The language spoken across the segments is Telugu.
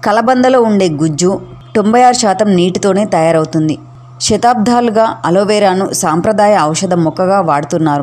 కలబందలో ఉండే గుజ్జు 96% నీటితోనే తయారవుతుంది. శతాబ్దాలుగా అలోవెరాను సాంప్రదాయ ఔషధ మొక్కగా వాడుతున్నారు.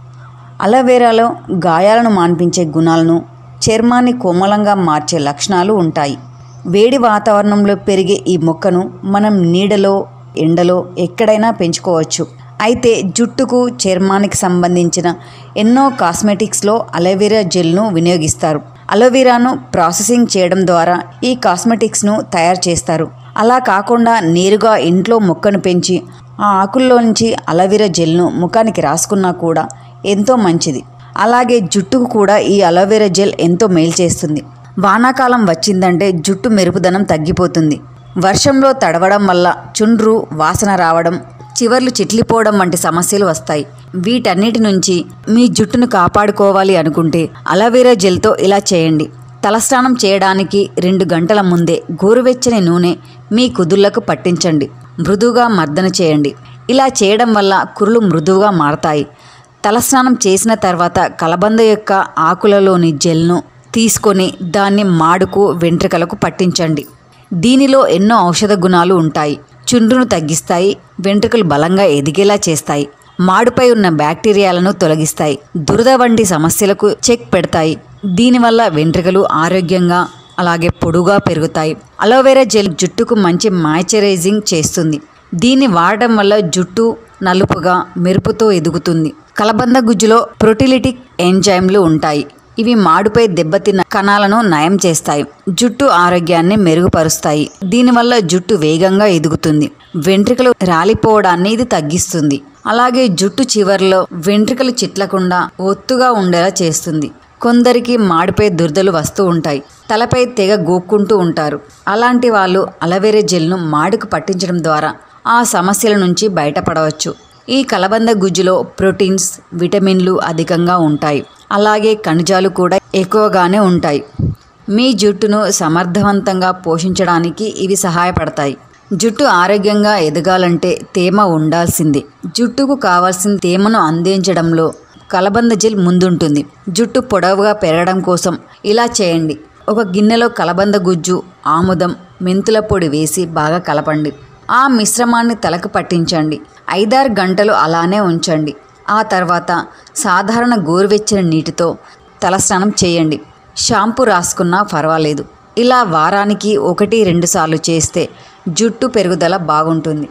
అలోవెరాలో గాయాలను మాన్పించే గుణాలను, చర్మాన్ని కోమలంగా మార్చే లక్షణాలు ఉంటాయి. వేడి వాతావరణంలో పెరిగే ఈ మొక్కను మనం నీడలో, ఎండలో ఎక్కడైనా పెంచుకోవచ్చు. అయితే జుట్టుకు, చర్మానికి సంబంధించిన ఎన్నో కాస్మెటిక్స్లో అలోవెరా జెల్ను వినియోగిస్తారు. అలోవెరాను ప్రాసెసింగ్ చేయడం ద్వారా ఈ కాస్మెటిక్స్ను తయారు చేస్తారు. అలా కాకుండా నేరుగా ఇంట్లో మొక్కను పెంచి ఆ ఆకుల్లో నుంచి అలోవెరా జెల్ను ముఖానికి రాసుకున్నా కూడా ఎంతో మంచిది. అలాగే జుట్టుకు కూడా ఈ అలోవెరా జెల్ ఎంతో మేలు చేస్తుంది. వానాకాలం వచ్చిందంటే జుట్టు మెరుపుదనం తగ్గిపోతుంది. వర్షంలో తడవడం వల్ల చుండ్రు, వాసన రావడం, చివర్లు చిట్లిపోవడం వంటి సమస్యలు వస్తాయి. వీటన్నిటి నుంచి మీ జుట్టును కాపాడుకోవాలి అనుకుంటే అలోవెరా జెల్తో ఇలా చేయండి. తలస్నానం చేయడానికి 2 గంటల ముందే గోరువెచ్చని నూనె మీ కుదుళ్లకు పట్టించండి. మృదువుగా మర్దన చేయండి. ఇలా చేయడం వల్ల కురులు మృదువుగా మారతాయి. తలస్నానం చేసిన తర్వాత కలబంద యొక్క ఆకులలోని జెల్ను తీసుకొని దాన్ని మాడుకు, వెంట్రుకలకు పట్టించండి. దీనిలో ఎన్నో ఔషధ గుణాలు ఉంటాయి. చుండ్రును తగ్గిస్తాయి, వెంట్రుకలు బలంగా ఎదిగేలా చేస్తాయి, మాడుపై ఉన్న బ్యాక్టీరియాలను తొలగిస్తాయి, దురద వంటి సమస్యలకు చెక్ పెడతాయి. దీనివల్ల వెంట్రుకలు ఆరోగ్యంగా అలాగే పొడుగా పెరుగుతాయి. అలోవెరా జెల్ జుట్టుకు మంచి మాయిశ్చరైజింగ్ చేస్తుంది. దీన్ని వాడటం వల్ల జుట్టు నలుపుగా, మెరుపుతో ఎదుగుతుంది. కలబంద గుజ్జులో ప్రోటీలిటిక్ ఎంజైమ్లు ఉంటాయి. ఇవి మాడుపై దెబ్బతిన్న కణాలను నయం చేస్తాయి, జుట్టు ఆరోగ్యాన్ని మెరుగుపరుస్తాయి. దీనివల్ల జుట్టు వేగంగా ఎదుగుతుంది. వెంట్రుకలు రాలిపోవడాన్ని ఇది తగ్గిస్తుంది. అలాగే జుట్టు చివర్లో వెంట్రుకలు చిట్లకుండా ఒత్తుగా ఉండేలా చేస్తుంది. కొందరికి మాడుపై దురదలు వస్తూ ఉంటాయి, తలపై తెగ గోక్కుంటూ ఉంటారు. అలాంటి వాళ్ళు అలోవెరా జెల్ను మాడుకు పట్టించడం ద్వారా ఆ సమస్యల నుంచి బయటపడవచ్చు. ఈ కలబంద గుజ్జులో ప్రోటీన్స్, విటమిన్లు అధికంగా ఉంటాయి. అలాగే ఖనిజాలు కూడా ఎక్కువగానే ఉంటాయి. మీ జుట్టును సమర్థవంతంగా పోషించడానికి ఇవి సహాయపడతాయి. జుట్టు ఆరోగ్యంగా ఎదగాలంటే తేమ ఉండాల్సిందే. జుట్టుకు కావాల్సిన తేమను అందించడంలో కలబంద జెల్ ముందుంటుంది. జుట్టు పొడవుగా పెరగడం కోసం ఇలా చేయండి. ఒక గిన్నెలో కలబంద గుజ్జు, ఆముదం, మెంతుల పొడి వేసి బాగా కలపండి. ఆ మిశ్రమాన్ని తలకు పట్టించండి. 5-6 గంటలు అలానే ఉంచండి. ఆ తర్వాత సాధారణ గోరువెచ్చని నీటితో తలస్నానం చేయండి. షాంపూ రాసుకున్నా పర్వాలేదు. ఇలా వారానికి 1-2 సార్లు చేస్తే జుట్టు పెరుగుదల బాగుంటుంది.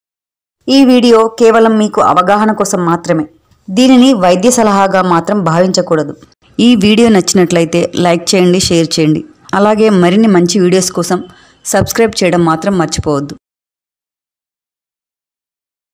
ఈ వీడియో కేవలం మీకు అవగాహన కోసం మాత్రమే. దీనిని వైద్య సలహాగా మాత్రం భావించకూడదు. ఈ వీడియో నచ్చినట్లయితే లైక్ చేయండి, షేర్ చేయండి. అలాగే మరిన్ని మంచి వీడియోస్ కోసం సబ్స్క్రైబ్ చేయడం మాత్రం మర్చిపోవద్దు.